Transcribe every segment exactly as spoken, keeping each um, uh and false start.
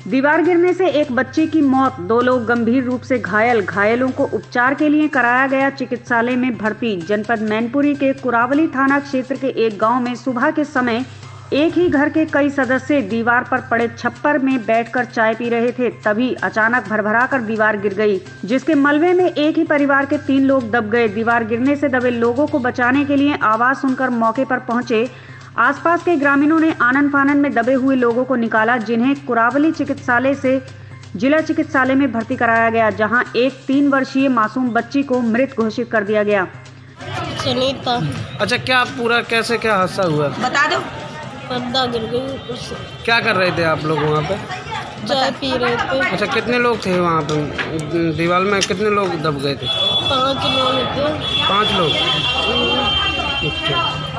दीवार गिरने से एक बच्चे की मौत, दो लोग गंभीर रूप से घायल। घायलों को उपचार के लिए कराया गया चिकित्सालय में भर्ती। जनपद मैनपुरी के कुरावली थाना क्षेत्र के एक गांव में सुबह के समय एक ही घर के कई सदस्य दीवार पर पड़े छप्पर में बैठकर चाय पी रहे थे। तभी अचानक भरभराकर दीवार गिर गई, जिसके मलबे में एक ही परिवार के तीन लोग दब गए। दीवार गिरने से दबे लोगों को बचाने के लिए आवाज सुनकर मौके पर पहुंचे आसपास के ग्रामीणों ने आनन फानन में दबे हुए लोगों को निकाला, जिन्हें कुरावली चिकित्सालय से जिला चिकित्सालय में भर्ती कराया गया, जहां एक तीन वर्षीय मासूम बच्ची को मृत घोषित कर दिया गया। सुनीता। अच्छा, क्या पूरा कैसे क्या हादसा हुआ बता दो। पर्दा गिर गई। क्या कर रहे थे आप लोग वहाँ पे? चाय पी रहे थे। अच्छा, कितने लोग थे वहाँ पे? दीवार में कितने लोग दब गए थे? पाँच लोग थे। पाँच लोग। अच्छा,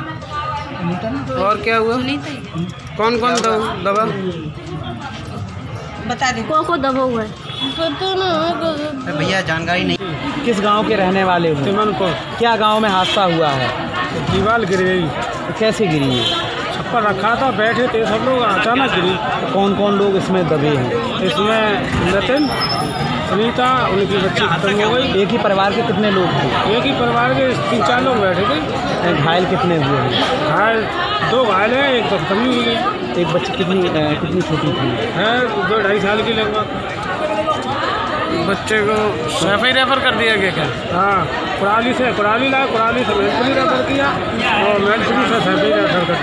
और क्या हुआ? कौन कौन दबा? बता दे। को को दबा हुआ है? पता ना भैया, जानकारी नहीं। किस गांव के रहने वाले हो? तिमनपुर। क्या गांव में हादसा हुआ है? दीवार गिर गई। कैसे गिरी है? छप्पर रखा था, बैठे थे सब लोग, अचानक गिरी। कौन कौन लोग इसमें दबे हैं? इसमें नितिन, सुनीता, उनकी बच्ची खत्म हो गई। एक ही परिवार के कितने लोग थे? एक ही परिवार के तीन चार लोग बैठे थे। घायल कितने हुए हैं? घायल दो घायल हैं, एक तो खत्म हुई गई। एक बच्ची कितनी कितनी छोटी थी? है दो ढाई साल की लगभग। बच्चे को सैफई रेफर कर दिया गया क्या? हाँ, कुराली से कुराली लाए, कुराली से मैनपुरी रेफर किया और मैनपुरी से सैफई रेफर कर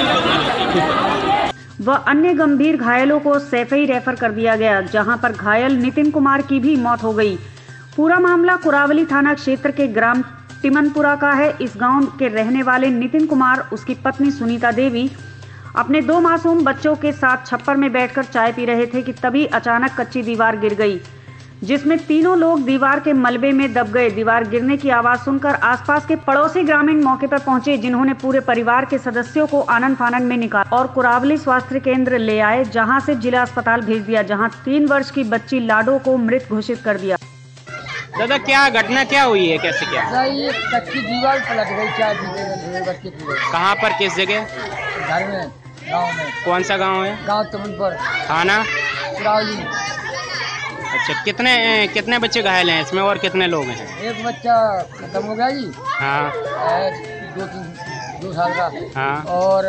दिया। व अन्य गंभीर घायलों को सैफई रेफर कर दिया गया, जहां पर घायल नितिन कुमार की भी मौत हो गई। पूरा मामला कुरावली थाना क्षेत्र के ग्राम तिमनपुरा का है। इस गांव के रहने वाले नितिन कुमार, उसकी पत्नी सुनीता देवी अपने दो मासूम बच्चों के साथ छप्पर में बैठकर चाय पी रहे थे कि तभी अचानक कच्ची दीवार गिर गई, जिसमें तीनों लोग दीवार के मलबे में दब गए। दीवार गिरने की आवाज सुनकर आसपास के पड़ोसी ग्रामीण मौके पर पहुंचे, जिन्होंने पूरे परिवार के सदस्यों को आनन फानन में निकाला और कुरावली स्वास्थ्य केंद्र ले आए, जहां से जिला अस्पताल भेज दिया, जहां तीन वर्ष की बच्ची लाडो को मृत घोषित कर दिया। दादा, क्या घटना क्या हुई है? कैसे क्या? ये कच्ची दीवार पलट गई चाय पीते बच्चे की। कहाँ पर, किस जगह? घर में, गांव में। कौन सा गांव है? गांव तिमनपुर, थाना कुरावली। अच्छा, कितने कितने बच्चे घायल हैं इसमें और कितने लोग हैं? एक बच्चा खत्म हो गया जी। हाँ। दो तीन दो साल का। हाँ। और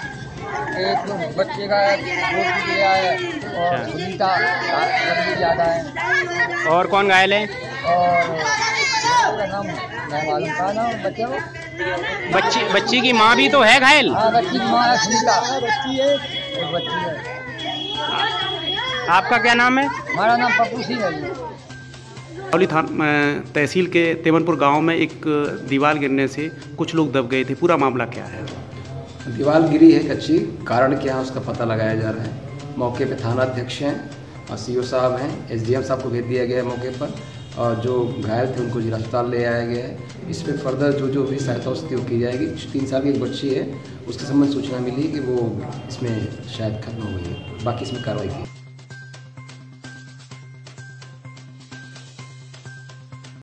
एक बच्चे का गोद गया है और सुनीता ज़्यादा है। और कौन घायल है? और नाम मैं मालूम था ना बच्चे को। बच्ची बच्ची की माँ भी तो है घायल? हाँ, बच्ची की माँ है सुनीता। बच्ची है, एक बच्ची है। आपका क्या नाम है? हमारा नाम पप्पू सिंह है जी। कुरावली थाना तहसील के तिमनपुर गांव में एक दीवार गिरने से कुछ लोग दब गए थे। पूरा मामला क्या है? दीवार गिरी है कच्ची, कारण क्या है उसका पता लगाया जा रहा है। मौके पे थाना अध्यक्ष हैं और सीओ साहब हैं, एसडीएम साहब को भेज दिया गया है मौके पर, और जो घायल थे उनको जिला अस्पताल ले आया गया है। इस पर फर्दर जो जो भी सहायता उसकी वो की जाएगी। तीन साल की एक बच्ची है, उसके संबंध सूचना मिली कि वो इसमें शायद खत्म हो गई है, बाकी इसमें कार्रवाई की।